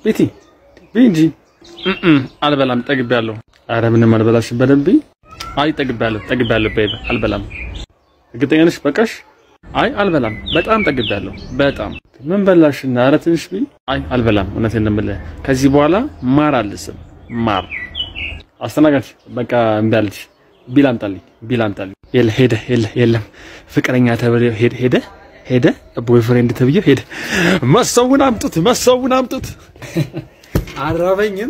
ቤቲ ቢንጂ አልበላም ጠግቤያለሁ አረ ምንም አልበላሽ በደንብ አይ ጠግቤያለሁ ቤብ አልበላም እርግጠኛ ነሽ በቃሽ አይ አልበላም በጣም ጠግቤያለሁ በጣም ምን በላሽና አረ ትንሽ ቢ አይ አልበላም እውነቴን ነው የምልህ ከዚህ በኋላ ማር አልስም ማር አስተናጋጅ በቃ እንበልሽ ቢላምጣልኝ የለም ፍቅረኛ ተብሎ ሄደ ቦይፍሬንድ ተብዬ ሄደ መሰውን አምጡት አራበኝም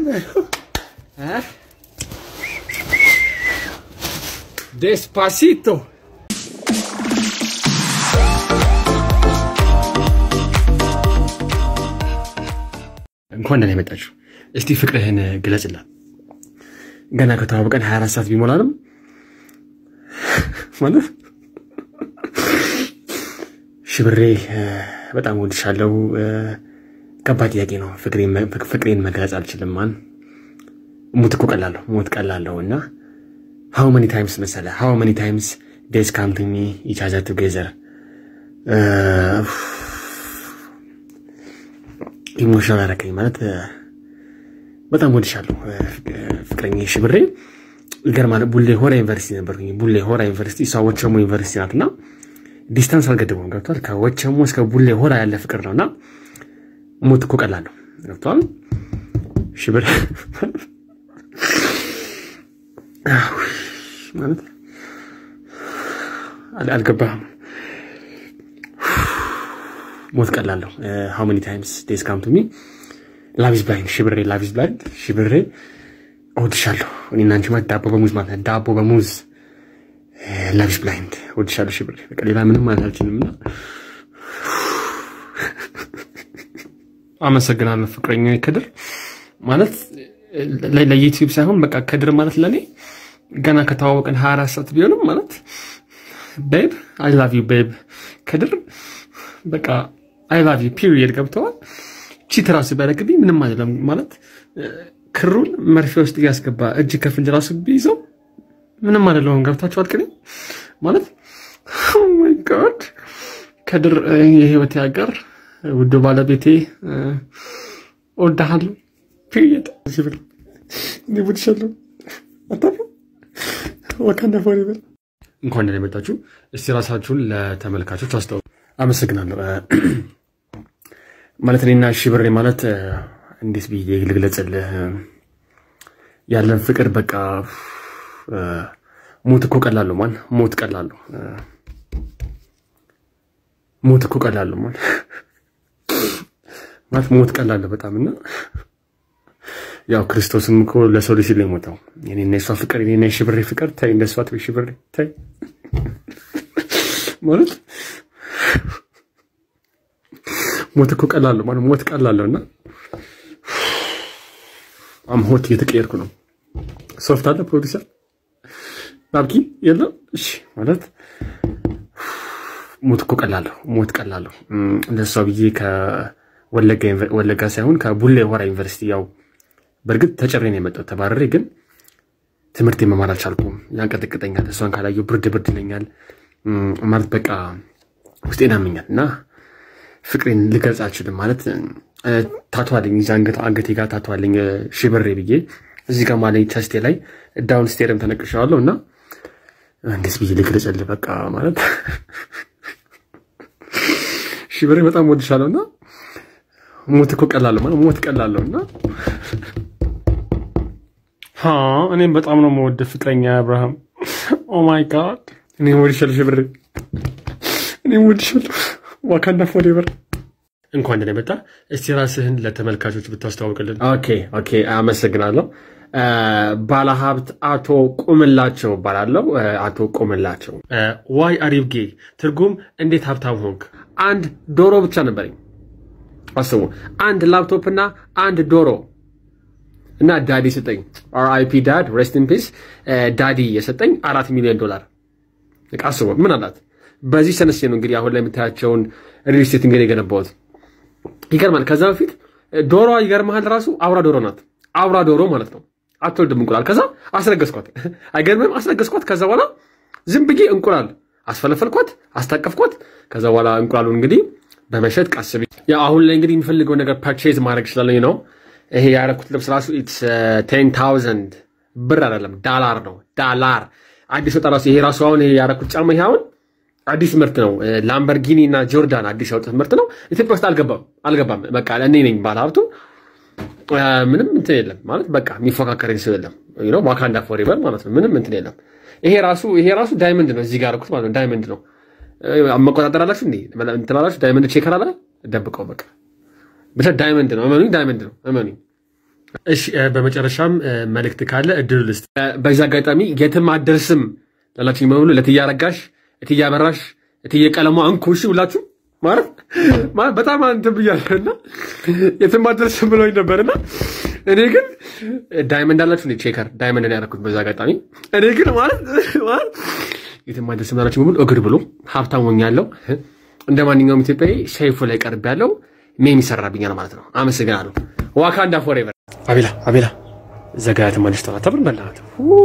Despacito እንኳን ደህና መጣችሁ እስቲ ፍቅርህን ግለጽላት ገና ከተዋወቀን 24 ሰዓት ቢሞላንም ማለት ሽብሬ በጣም ወድሻለሁ ከባድ ጥያቄ ነው ፍቅሬን መግለጽ አልችልም ማን ሞት ቀላለሁና how many times መሰለ how many times days come to me each other together ኢሞሽናል አረከኝ ማለት በጣም ወድሻለሁ ፍቅረኛ ሽብሬ ይገርማል ቡሌ ሆራ ዩኒቨርሲቲ ነበርኩኝ ቡሌ ሆራ ዩኒቨርሲቲ ሳወቸሞ ዩኒቨርሲቲ ናትና ዲስታንስ አልገደበም ገብቷል ከወቸሞ እስከ ቡሌ ሆራ ያለ ፍቅር ነውና ሞት ቀላለሁ ገብቷል ሽብሬ ማለት አልገባም ሞት ቀላለሁ how many times days come to me love is blind ሽብሬ ወድሻለሁ እኔና አንቺ ማለት ዳቦ በሙዝ love is blind ወድሻለሁ ሽብሬ በቃ ሌላ ምንም ማለት አልችልምና አመሰግናለሁ ፍቅረኛዬ ከድር ማለት ለዩቲዩብ ሳይሆን በቃ ከድር ማለት ለኔ ገና ከተዋወቀን 24 ሰዓት ቢሆንም ማለት babe I love you babe ከድር በቃ I love you period ገብቷል ቺት ራስ ባረክብኝ ምንም አይደለም ማለት ክሩን መርፌ ውስጥ ያስገባ እጅ ከፍንጅ ራስ ቢይዘው ምንም አይደለም ገብታችኋል ከኔ ማለት oh my god ከድር የህይወት ያገር ውድ ባለቤቴ ወዳሃለሁ period ሽብሬ ንቡድሻለሁ አታፍ ወካንዳ forever እንኳን ደህና መጣችሁ እስቲ ራሳችሁን ለተመልካቾች አስተዋውቁ አመሰግናለሁ ማለት እኔና ሽብሬ ማለት እንዴት ብዬ ልግለጽልህ ያለን ፍቅር በቃ ሞት ቀላለሁ ማን ሞት ቀላለሁ ማን ማለት ሞት ቀላለሁ በጣምና ያው ክርስቶስም እኮ ለሰው ልጅ ሲል ሞተው የኔና የሷ ፍቅር የኔና የሽብሬ ፍቅር ታይ እንደሷ አትበይ ሽብሬ ታይ ማለት ሞት ቀላለሁ ማለት ሞት ቀላለሁና ሆት እየተቀየርኩ ነው ሶፍት አለ ፕሮዲዩሰር ባብኪ የለም እሺ ማለት ሞት ቀላለሁ እንደሷ ብዬ ከወለጋ ሳይሆን ከቡሌ ሆራ ዩኒቨርሲቲ ያው በርግጥ ተጨሬ ነው የመጣው ተባረሬ ግን ትምርት መማር አልቻልኩም ያንቀጥቅጠኛል እሷን ካላየው ብርድ ይለኛል ማለት በቃ ውስጤን አመኛልና ፍቅሬን ልገልጽ አልችልም ማለት ታቷልኝ አንገቴ ጋር ታቷልኝ ሽብሬ ብዬ እዚህ ጋር ማለት ቸስቴ ላይ ዳውን ስቴርም ተነቅሻለሁና እንዴት ብዬ ልገልጽልህ በቃ ማለት ሽብሬ በጣም ወድሻለሁና ሞት ቀላለሁና እኔም በጣም ነው የምወድ ፍቅረኛ አብርሃም ኦ ማይ ጋድ እኔም ወድሻለሁ ሽብሬ ዋካንዳ forever እንኳን ደህና መጣ እስቲ ራስህን ለተመልካቾች ብታስተዋውቅልን ኦኬ አመሰግናለሁ ባለሀብት አቶ ቁምላቸው ባላለው አቶ ቁምላቸው why are you gay ትርጉም እንዴት ሀብታም ሆንክ አንድ ዶሮ ብቻ ነበርኝ አስቡ አንድ ላፕቶፕ እና አንድ ዶሮ እና ዳዲ ሰጠኝ RIP dad rest in peace ዳዲ የሰጠኝ $4 ሚሊዮን አስቡ ምን አላት በዚህ ሰነስ ነው እንግዲህ አሁን ላይ የምታያቸውን ሪል ስቴት እንግዲህ ገነባውት ይገርማል ከዛ በፊት ዶሮ ይገርማል ራሱ አውራ ዶሮ ናት አውራ ዶሮ ማለት ነው አትወልድም እንቁላል ከዛ አስረገዝኳት አይገርምም አስረገዝኳት ከዛ በኋላ ዝም ብዬ እንቁላል አስፈለፈልኳት አስታቀፍኳት ከዛ በኋላ እንቁላሉን እንግዲህ በመሸጥ ቀስብ ያ አሁን ላይ እንግዲህ የሚፈልገው ነገር ፐርቼዝ ማድረግ ይችላል ነው ይሄ ያረኩት ልብስ ራሱ ኢትስ 10000 ብር አይደለም ዶላር ነው ዶላር አዲስ ወጣ ራሱ ይሄ ራሱ አሁን ይሄ ያረኩት ጫማ ይሄ አሁን አዲስ ምርት ነው ላምበርጊኒ እና ጆርዳን አዲስ ያወጡት ምርት ነው ኢትዮጵያ ውስጥ አልገባም በቃ እኔ ነኝ ባለሀብቱ ምንም እንትን የለም ማለት በቃ የሚፎካከረኝ ሰው የለም ዋካንዳ ፎሬቨር ማለት ነው ምንም እንትን የለም ይሄ ራሱ ዳይመንድ ነው እዚህ ጋር አረኩት ማለት ነው ዳይመንድ ነው መቆጣጠር አላችሁ እንዴ እንትላላችሁ ዳይመንድ ቼከር አለ ደብቀው በቃ ብቻ ዳይመንድ ነው እመኑኝ እሺ በመጨረሻም መልእክት ካለ እድሉ ልስጥ በዛ አጋጣሚ የትም አደርስም ላላችሁ ይመውሉ ለትያረጋሽ እትያበራሽ እትየቀለሙ አንኩሽ ብላችሁ ማለት በጣም አንተ ብያለና የትም አደርስም ብሎኝ ነበርና እኔ ግን ዳይመንድ አላችሁ ነው ቼከር ዳይመንድ ነው ያረኩት በዛ አጋጣሚ እኔ ግን ማለት የትም አደርስም ላላችሁ ይመውሉ እግር ብሎ ሀብታም ሆኛለሁ እንደማንኛውም ኢትዮጵያዊ ሼፍ ላይ ቀርብ ያለው ሜም ይሰራብኛል ማለት ነው አመሰግናለሁ ዋካንዳ ፎሬቨር አቤላ ዘጋት ማለት ነው አታብር በላት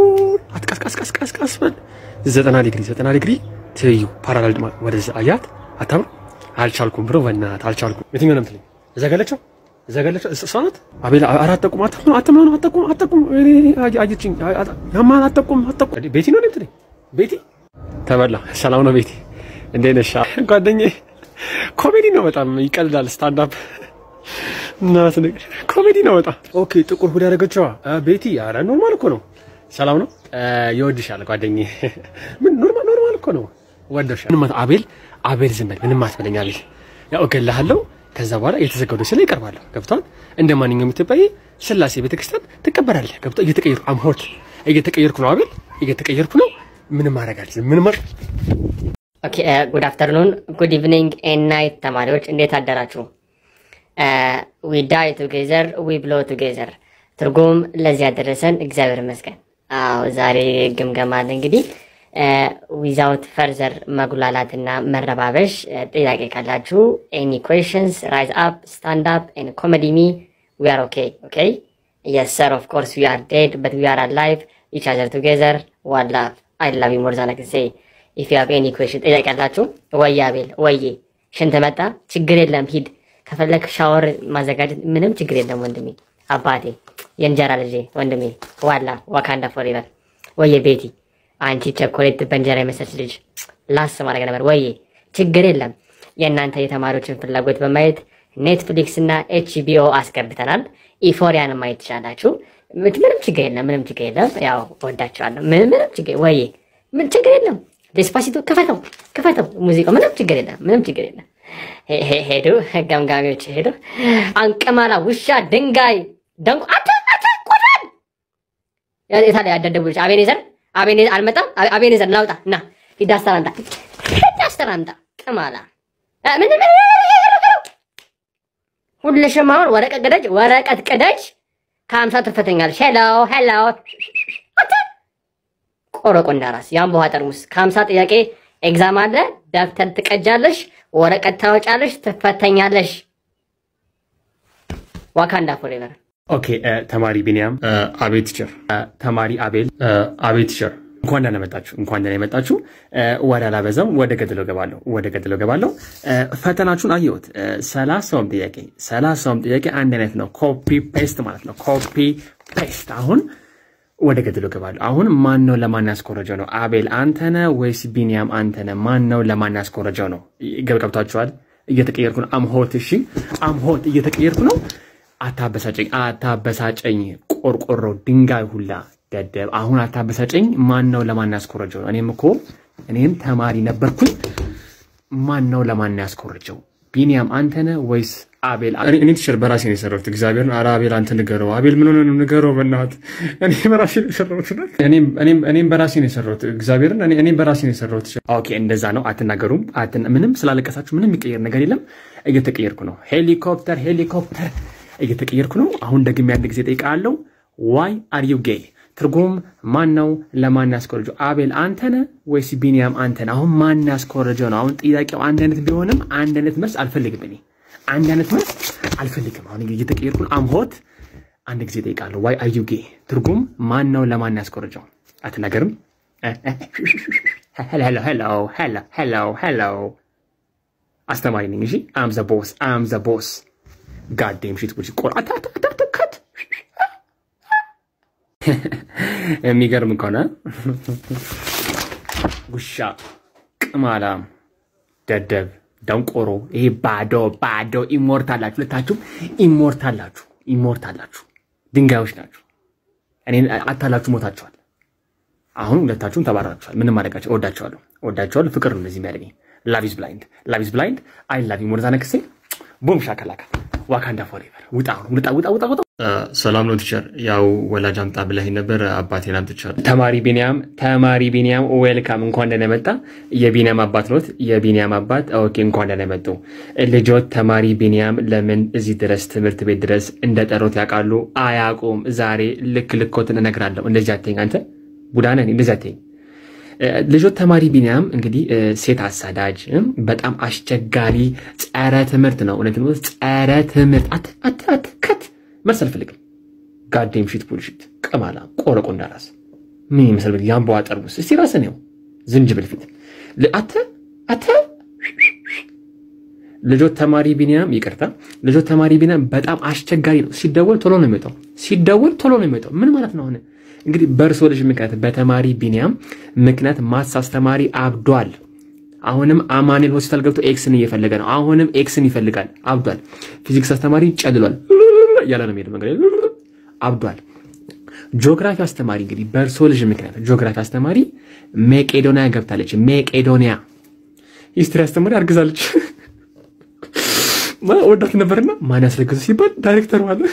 አትቀስቀስ በል 90 ዲግሪ ትዩ ፓራላል ወደዛ አያት አታብር አልቻልኩም ብሮ በእናት አልቻልኩም የትኛው ነው የምትለኝ ዘጋለችው እሷናት አቤላ አራት አጠቁም አየችኝ ያማን አጠቁም ቤቲ ነው የምትለኝ ቤቲ ተበላ ሰላም ነው ቤቲ እንዴት ነሽ ጓደኛዬ ኮሜዲ ነው በጣም ይቀልዳል ስታንድ አፕ እናት ነገር ኮሜዲ ነው በጣም ኦኬ ጥቁር ሁሉ ያደረገችው ቤቲ አረ ኖርማል እኮ ነው ሰላም ነው ይወድሻል ጓደኛዬ ምን ኖርማል እኮ ነው ወደሻል ምን አቤል ዝም በል ምንም አትበለኛል ያው እገልሃለሁ ከዛ በኋላ የተዘጋው ደስ ላይ ይቀርባል ገብቷል እንደማንኛውም ኢትዮጵያዊ ስላሴ ቤተክርስቲያን ትቀበራለህ ገብቷል እየተቀየርኩ አምሆት እየተቀየርኩ ነው አቤል እየተቀየርኩ ነው ምንም ማረጋችሁ ምንም Okay, good afternoon, good evening and night ተማሪዎች እንዴት አደራችሁ we die together we blow together ትርጉም ለዚህ ያደረሰን እግዚአብሔር ይመስገን አዎ ዛሬ ግምገማ እንግዲህ without further መጉላላትና መረባበሽ ጥያቄ ካላችሁ any questions rise up stand up and comedy me we are okay yes sir of course we are dead but we are alive each other together one love I love you more than I can say if you have any question ጥያቄ ካላችሁ ወይ አቤል ወይ ሽንት መጣ ችግር የለም ሂድ ከፈለክ ሻወር ማዘጋጀት ምንም ችግር የለም ወንድሜ አባቴ የእንጀራ ልጄ ወንድሜ ዋካንዳ ፎሬቨር ወይ ቤቲ አንቺ ቸኮሌት በእንጀራ የመሰለች ልጅ ላስ ማድረግ ነበር ወይ ችግር የለም የእናንተ የተማሪዎችን ፍላጎት በማየት ኔትፍሊክስ እና HBO አስገብተናል ኢፎሪያን ማየት ትችላላችሁ ምንም ችግር የለም ያው ወዳችኋለሁ ምንም ችግር ወይ ምን ችግር የለም Despacito ከፈተው ሙዚቃ ምንም ችግር የለም ሄዱ ገምጋሚዎች ሄዱ አንቀማላ ውሻ ድንጋይ ደንቆ አታ ቆዳን የታለ ያደደቡልሽ አቤኔዘር አልመጣም አቤኔዘር ላውጣ እና ሂዳስተራምጣ ቀማላ ምን ሁልሽም አሁን ወረቀት ቀደጅ ከ50 ትፈተኛለሽ ሄሎ ቆረቆ እንዳራስ ያን በኋላ ጠርሙስ ከ50 ጥያቄ ኤግዛም አለ ዳክተር ትቀጃለሽ ወረቀት ታወጫለሽ ትፈተኛለሽ ዋካንዳ ፎሬቨር ኦኬ ተማሪ ቢኒያም አቤት ቲቸር ተማሪ አቤል አቤት ቲቸር እንኳን ደህና መጣችሁ ወደ አላበዛም ወደ ገደለው ገባለሁ ፈተናችሁን አየሁት 30ም ጥያቄ አንድ አይነት ነው ኮፒ ፔስት ማለት ነው ኮፒ ፔስት አሁን ወደ ገደለው ገባለሁ አሁን ማን ነው ለማን ያስኮረጀው ነው አቤል አንተነ ወይስ ቢኒያም አንተነ ማን ነው ለማን ያስኮረጀው ነው ገብታችኋል እየተቀየርኩ ነው አምሆት እየተቀየርኩ ነው አታበሳጨኝ ቆርቆሮ ድንጋይ ሁላ ደደብ አሁን አታበሳጨኝ ማን ነው ለማን ያስኮረጀው እኔም ተማሪ ነበርኩኝ ማን ነው ለማን ያስኮረጀው ቢኒያም አንተነ ወይስ አቤል እኔ ቲቸር በራሴ ነው የሰራሁት እግዚአብሔርን አቤል አንተ ንገረው አቤል ምን ሆነ ነው ንገረው በእናት እኔም በራሴ ነው የሰራሁት እግዚአብሔርን እኔም በራሴ ነው የሰራሁት ኦኬ እንደዛ ነው አትናገሩም ምንም ስላለቀሳችሁ ምንም የሚቀየር ነገር የለም እየተቀየርኩ ነው ሄሊኮፕተር እየተቀየርኩ ነው አሁን ደግሜ አንድ ጊዜ ጠይቃለሁ why are you gay ትርጉም ማን ነው ለማን ያስኮረጀው አቤል አንተነ ወይስ ቢኒያም አንተነ አሁን ማን ያስኮረጀው ነው አሁን ጥያቄው አንድ አይነት ቢሆንም አንድ አይነት መልስ አልፈልግም አሁን እየተቀየርኩ ነው አምሆት አንድ ጊዜ ጠይቃለሁ why are you gay ትርጉም ማን ነው ለማን ያስኮረጀው አትናገርም hello አስተማሪ ነኝ እሺ I'm the boss god damn shit which cut የሚገርም ከሆነ ጉሻ ቅማላም ደደብ ደንቆሮ ይሄ ባዶ ኢሞርታላችሁ ለታችሁም ኢሞርታላችሁ ድንጋዮች ናችሁ እኔን አታላችሁ ሞታችኋል አሁን ሁለታችሁም ተባራችኋል ምንም ማድረጋችሁ ወዳችኋለሁ ፍቅር ነው እንደዚህ የሚያደርገኝ love is blind I love you more than I can say boom shakalaka Wakanda forever ውጣ ሰላም ነው ቲቸር ያው ወላጅ አምጣ ብለህ ነበር አባቴን አምጥቻለሁ ተማሪ ቢኒያም ዌልካም እንኳን ደህና መጣ የቢኒያም አባት ነው የቢኒያም አባት ኦኬ እንኳን ደህና መጡ ልጆት ተማሪ ቢኒያም ለምን እዚህ ድረስ ትምህርት ቤት ድረስ እንደጠሩት ያውቃሉ አያውቁም ዛሬ ልክልኮትን እነግራለሁ እንደዚህ አትይኝ አንተ ቡዳና እንደዚህ አትይኝ ልጆት ተማሪ ቢኒያም እንግዲህ ሴት አሳዳጅ በጣም አስቸጋሪ ጸረ ትምህርት ነው እነዚህ ነው ጸረ ትምህርት አት መርሰል ፈልግ ጋዴም ሺት ቡልሺት ቀማላ ቆረቆ እንዳራስ ምን ይመስል ያምባው አጠርሙስ እስቲ ራስን ነው ዝንጅብል ፊት አተ ልጆት ተማሪ ቢኒያም ይቅርታ ልጆት ተማሪ ቢኒያም በጣም አስቸጋሪ ነው ሲደወል ቶሎ ነው የሚመጣው ምን ማለት ነው አሁን እንግዲህ በርሶ ልጅ ምክንያት በተማሪ ቢኒያም ምክንያት ማትስ አስተማሪ አብዷል አሁንም አማኑኤል ሆስፒታል ገብቶ ኤክስን እየፈለገ ነው አሁንም ኤክስን ይፈልጋል አብዷል ፊዚክስ አስተማሪ ጨልሏል ያለ ነው የሚሄድ መንገድ አብዷል ጂኦግራፊ አስተማሪ እንግዲህ በርሶ ልጅ ምክንያት ጂኦግራፊ አስተማሪ መቄዶኒያ ገብታለች መቄዶኒያ ሂስትሪ አስተማሪ አርግዛለች ወዳት ነበርና ማን ያስረግዙ ሲባል ዳይሬክተር ማለት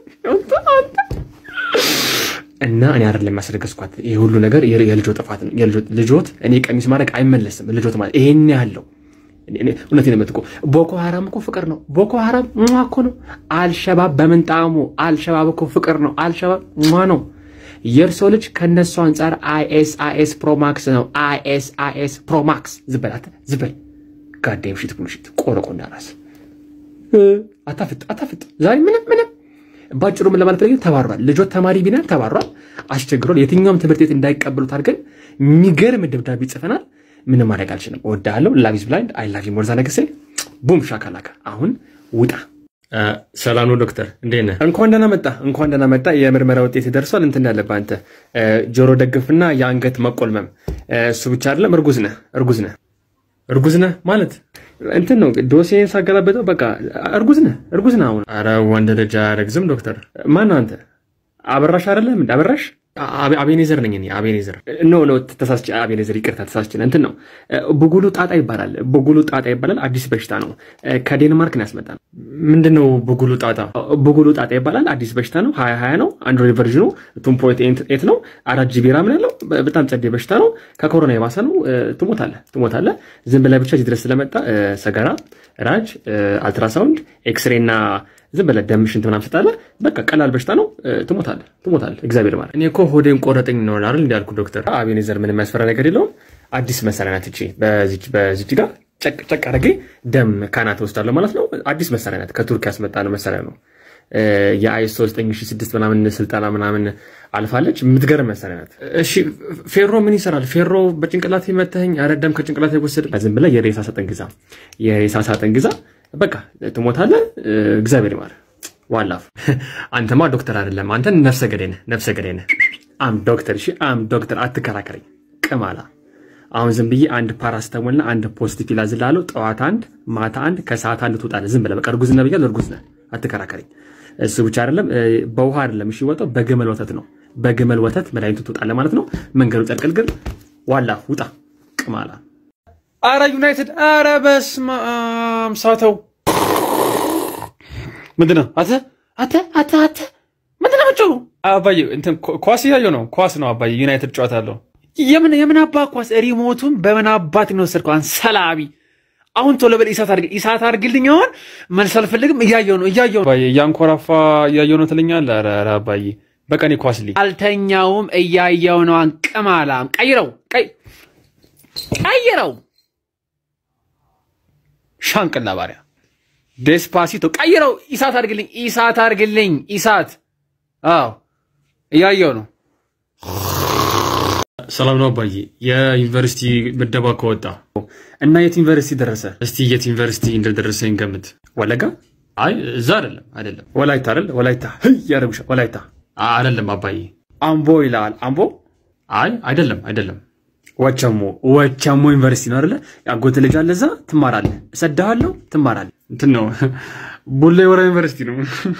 እና እኔ አይደለም ማስረገዝኳት ይሄ ሁሉ ነገር የልጆ ጥፋት ነው ልጆት እኔ ቀሚስ ማድረግ አይመለስም ልጆት ማለት ይሄን ያለው እውነቴን ነው የምትቆ ቦኮ ሐራም እኮ ፍቅር ነው ቦኮ ሐራም እኮ ነው አልሸባብ በመንጣሙ አልሸባብ እኮ ፍቅር ነው አልሸባብ ነው የርሶ ልጅ ከነሱ አንፃር IS Pro Max ነው IS Pro Max ዝበል ጋዴም ሺት ቡልሺት ቆረቆ እንዳራስ አታፍጥ ዛሬ ምንም ባጭሩ ምን ለማለት ፈልጌ ተባሯል ልጆት ተማሪ ቢኒያም ተባሯል አስቸግሯል የትኛውም ትምህርት ቤት እንዳይቀበሉት አድርገን የሚገርም ደብዳቤ ጽፈናል ምንም ማድረግ አልችልም ወዳለው love is blind I love you more than I can say boom shakalaka አሁን ውጣ ሰላም ነው ዶክተር እንዴነ እንኳን ደህና መጣ የምርመራ ውጤት ደርሷል እንትን ያለበት አንተ ጆሮ ደግፍና የአንገት መቆልመም እሱ ብቻ አይደለም እርጉዝ ነህ ማለት እንትን ነው ዶሴን ሳገላበጠው በቃ እርጉዝ ነህ አሁን አረ ወንድ ልጅ አረግዝም ዶክተር ማን አንተ አበራሽ አይደለም እንደ አበራሽ አቤኔዘር ነኝ እኔ አቤኔዘር ኖ ተሳስቼ አቤኔዘር ይቅርታ ተሳስቼ እንትን ነው ቡጉሉ ጣጣ ይባላል አዲስ በሽታ ነው ከዴንማርክ ነው ያስመጣው ምንድነው ቡጉሉ ጣጣ ይባላል አዲስ በሽታ ነው 2020 ነው አንድሮይድ ቨርዥኑ 2.8 ነው 4 GB RAM ነው በጣም ጸዴ በሽታ ነው ከኮሮና የባሰ ነው ትሞታለህ ዝም ብለህ ብቻ እዚህ ድረስ ስለመጣ ሰገራ ራጅ አልትራሳውንድ ኤክስሬ እና ዝም ብለህ ደምሽን ተምናም ስታለ በቃ ቀላል በሽታ ነው ትሞታለህ እግዚአብሔር ማለት እኔ እኮ ሆዴን ቆረጠኝ ነው አይደል እንዲያልኩ ዶክተር አቤኔዘር ምንም ያስፈራ ነገር የለውም አዲስ መሳሪያ ናት እቺ በዚች ጋር ጨቅ አድርጌ ደም ካናት ወስዳለሁ ማለት ነው አዲስ መሳሪያ ናት ከቱርክ ያስመጣነው መሳሪያ ነው የአይኤስ 3006 ምናምን ስልጣና ምናምን አልፋለች የምትገርም መሳሪያ ናት እሺ ፌሮ ምን ይሰራል ፌሮ በጭንቅላት ይመተኝ አረደም ከጭንቅላት ይወሰድ ዝም ብለህ የሬሳ ሳጥን ግዛ በቃ ትሞታለህ እግዚአብሔር ይማር ዋላፍ አንተማ ዶክተር አይደለም አንተ ነፍሰ ገዳይ ነህ አም ዶክተር አትከራከረኝ ቅማላ አሁን ዝም ብዬ አንድ ፓራስታሞልና አንድ ፖዚቲቭ ይላዝላለው ጠዋት አንድ ማታ አንድ ከሰዓት አንድ ትወጣለህ ዝም ብለህ በቃ እርጉዝ ነህ አትከራከረኝ እሱ ብቻ አይደለም በውሃ አይደለም እሺ ወጣው በግመል ወተት መድኃኒቱ ትወጣለህ ማለት ነው መንገዱ ጨርቅልግል ዋላፍ ውጣ ቅማላ አረ ዩናይትድ አረ በስመ አብ ሳተው ምንድነው አተ ምንድነው መጮሁ አባዬ እንትን ኳስ ያየው ነው ኳስ ነው አባዬ ዩናይትድ ጨዋታለው የምን አባ ኳስ ሪሞቱን በምን አባት ነው ወሰድከው አንሰላቢ አሁን ቶሎ በል ኢሳት አርግልኝ አሁን መልስ አልፈልግም እያየው ነው አባዬ ያንኮራፋ እያየው ነው ትለኛለህ አረ አባዬ በቀኔ ኳስ ሊ አልተኛውም እያየው ነው አንቀማላም ቀይረው ሻንቅላ ባሪያ ዴስፓሲቶ ቀይረው ኢሳት አርግልኝ አዎ እያየው ነው ሰላም ነው አባዬ የዩኒቨርሲቲ ምደባ ከወጣ እና የት ዩኒቨርሲቲ ደረሰ እስቲ የት ዩኒቨርሲቲ እንደደረሰኝ ገምት ወለጋ አይ እዛ አይደለም ወላይታ ያረብሽ ወላይታ አይደለም አባዬ አምቦ ይላል አምቦ አይ አይደለም ወቸሞ ዩኒቨርሲቲ ነው አይደለ ያጎት ልጅ አለ እዛ ትማራለህ እሰዳለሁ ትማራለህ እንትን ነው ቡሌ ሆራ ዩኒቨርሲቲ ነው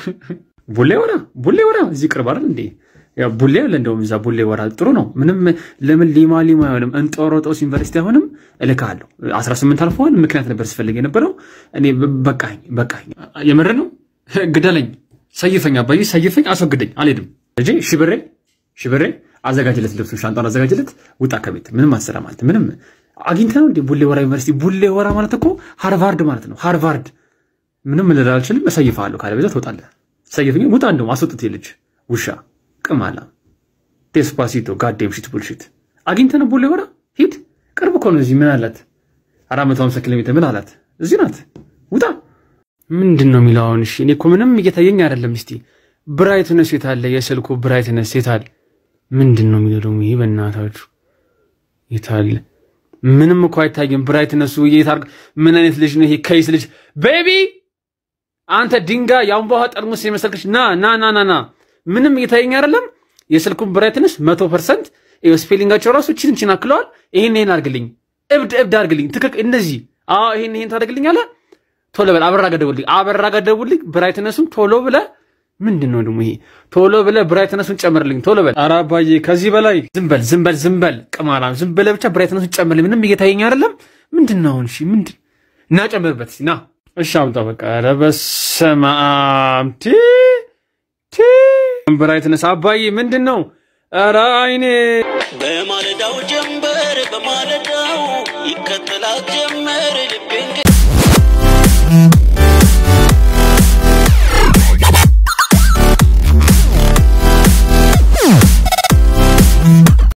ቡሌ ሆራ እዚህ ቅርብ አይደል እንዴ ያ ቡሌ አለ እንደውም እዛ ቡሌ ሆራ ጥሩ ነው ምንም ለምን ሊማ አይሆንም እንጦሮጦስ ዩኒቨርሲቲ አሁንም እልካለሁ 18 አልፎን ምክንያት ነበር ስፈልግ የነበረው እኔ በቃኝ የምር ነው ግደለኝ ሰይፈኛ ባይ ሰይፈኝ አስወግደኝ አልሄድም እጂ ሽብሬ አዘጋጅለት ልብሱ ሻንጣውን አዘጋጅለት ውጣ ከቤት ምንም አሰራ ማለት ምንም አግኝተው እንደ ቡሌ ሆራ ዩኒቨርሲቲ ቡሌ ሆራ ማለት እኮ ሃርቫርድ ማለት ነው ሃርቫርድ ምንም ልል አልችልም እሰይፋለሁ ካለ በዛ ትወጣለህ ሰይፈኝ ውጣ እንደው አስወጥት ልጅ ውሻ ቅማላ ዴስፓሲቶ ጋዴም ሽት ቡልሽት አግኝተው ቡሌ ሆራ ሂድ ቅርብ እኮ ነው እዚህ ምን አላት 450 ኪሎ ሜትር ምን አላት እዚህ ናት ውጣ ምንድነው ሚላውን እሺ እኔ እኮ ምንም እየታየኝ አይደለም እስቲ ብራይትነስ የታለ የስልኩ ብራይትነስ የታለ ምንድነው የሚለው ይሄ በእናታችሁ የታለ ምንም እኮ አይታየም ብራይትነሱ የታርግ ምን አይነት ልጅ ነው ይሄ ከይስ ልጅ ቤቢ አንተ ድንጋ ያምባው ጠርሙስ የመሰልክሽ ና ምንም እየታየኝ አይደለም የስልኩ ብራይትነስ 100% ስፔሊንጋቸው ራሱ ቺንቺን አክለዋል ይሄን አርግልኝ እብድ አርግልኝ ትክክ እንደዚህ ይሄን ታደርግልኛለህ ቶሎ በል አበራጋደውልኝ ብራይትነሱን ቶሎ ብለ ምንድነው ደሞ ይሄ ቶሎ ብለ ብራይትነሱን ጨምርልኝ ቶሎ በል ኧረ አባዬ ከዚህ በላይ ዝምበል ቅማላም ዝምበለ ብቻ ብራይትነሱን ጨምርልኝ ምንም እየታየኝ አይደለም ምንድነው እሺ ምንድን እና ጨምርበት ና እሺ አምጣ በቃ ኧረ በስመ አብ ቲ ብራይትነስ አባዬ ምንድነው ኧረ አይኔ በማለዳው ጀምበር በማለዳው ይከተላት ጀመር ልቤን